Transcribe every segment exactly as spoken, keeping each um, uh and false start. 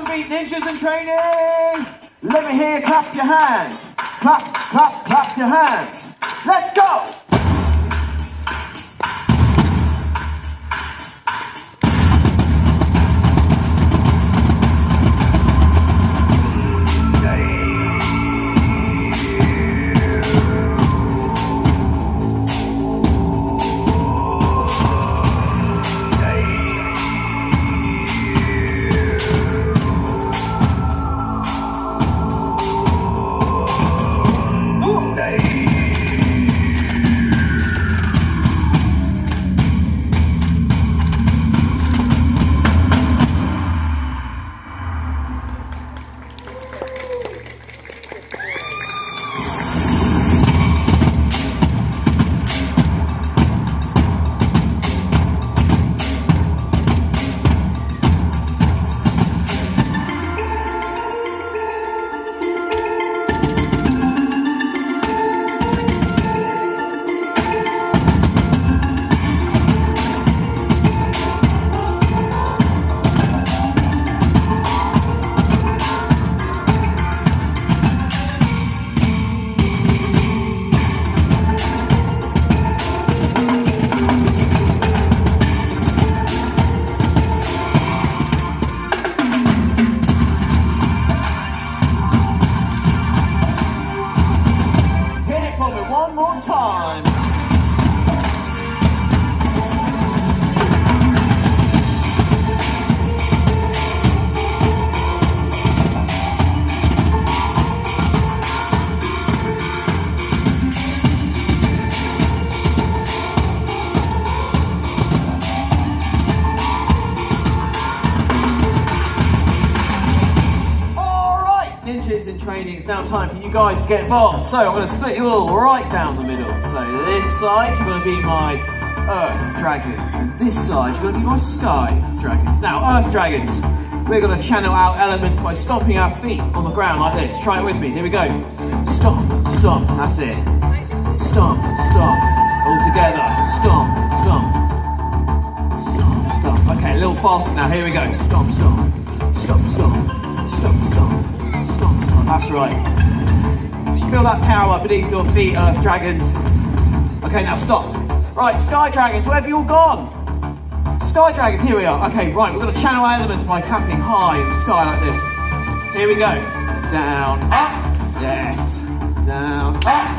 drum beat ninjas in training. Let me hear you clap your hands. Clap, clap, clap your hands. Let's go. It's now time for you guys to get involved. So I'm going to split you all right down the middle. So this side you're going to be my Earth Dragons, and this side you're going to be my Sky Dragons. Now Earth Dragons, we're going to channel out elements by stomping our feet on the ground like this. Try it with me. Here we go. Stomp, stomp. That's it. Stomp, stomp. All together. Stomp, stomp. Stomp, stomp. Okay, a little faster now. Here we go. Stomp, stomp. Stomp, stomp. Stomp, stomp. That's right. Feel that power beneath your feet, Earth Dragons. Okay, now stop. Right, Sky Dragons, where have you all gone? Sky Dragons, here we are. Okay, right, we're going to channel our elements by clapping high in the sky like this. Here we go. Down, up. Yes. Down,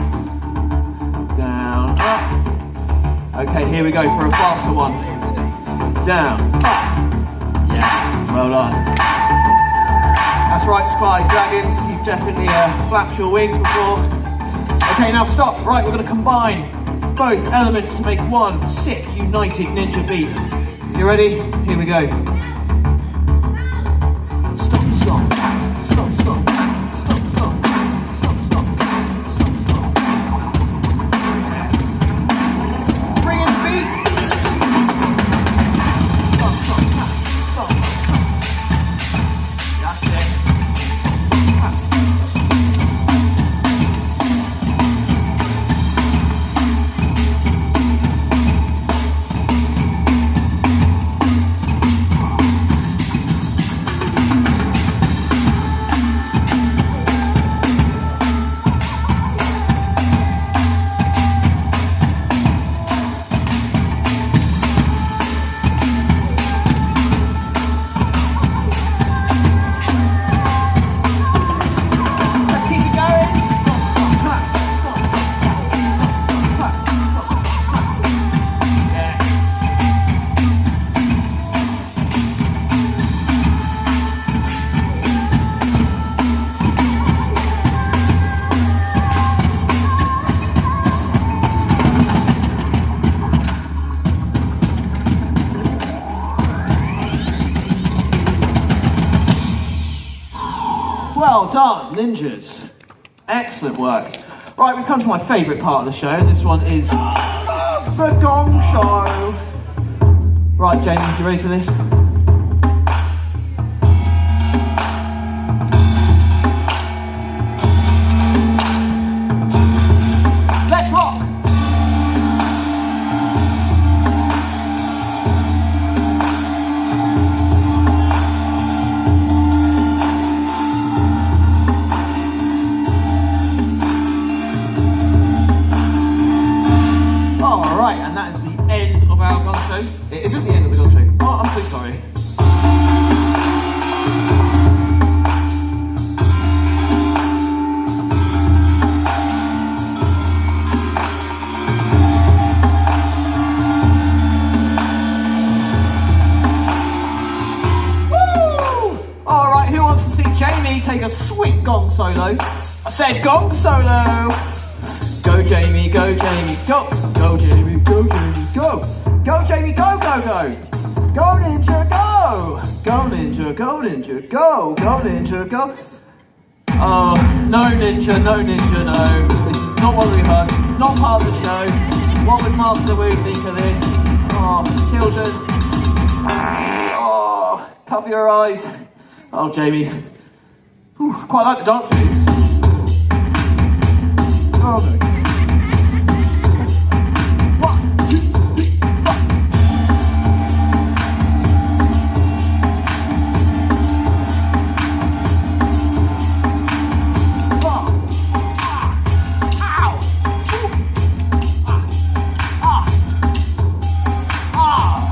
up. Down, up. Okay, here we go for a faster one. Down, up. Yes, well done. That's right, Sky Dragons, you've definitely uh, flapped your wings before. Okay, now stop. Right, we're going to combine both elements to make one sick, united ninja beat. You ready? Here we go. Stop, stop, stop, stop, stop, stop, stop, stop, stop, stop. Yes. Let's bring in the beat. Stop, stop, stop, stop. That's it. Well done, ninjas. Excellent work. Right, we've come to my favourite part of the show. This one is the Gong Show. Right, Jamie, you ready for this? Let's rock! the end of the gong show. Oh, I'm so sorry. Jamie take a sweet gong solo. I said gong solo. Go Jamie, go Jamie, go. Go Jamie, go Jamie, go. Go Jamie, go, go, go. Go Ninja, go. Go Ninja, go Ninja, go. Go Ninja, go. Oh, no Ninja, no Ninja, no. This is not what we rehearsed. This is not part of the show. What would Master Wu think of this? Oh, children. Oh, cover your eyes. Oh, Jamie. Ooh, quite like the dance moves. Oh no. One, two, three, four. Oh. Ah. Ow. Ooh. Ah. Ah. Ah.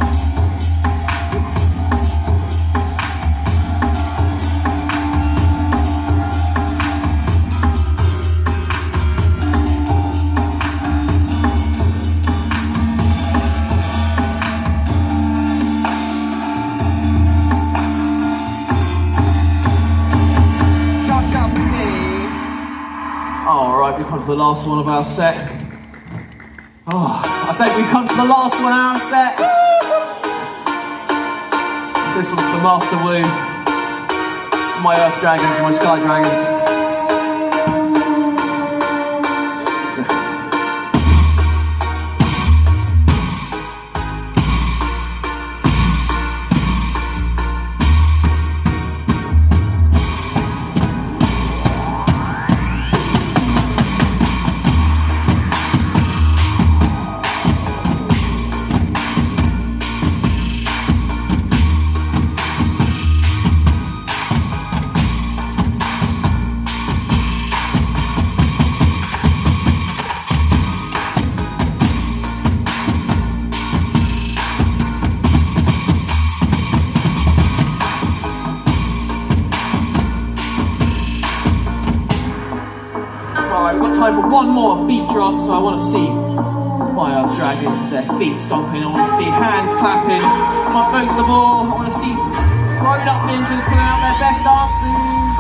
Alright, we've come to the last one of our set. Oh, I said we've come to the last one of our set. This one's for Master Wu, for my Earth Dragons and my Sky Dragons. We've got time for one more beat drop, so I want to see my Earth Dragons with their feet stomping. I want to see hands clapping. But most of all, I want to see grown-up ninjas putting out their best dance moves.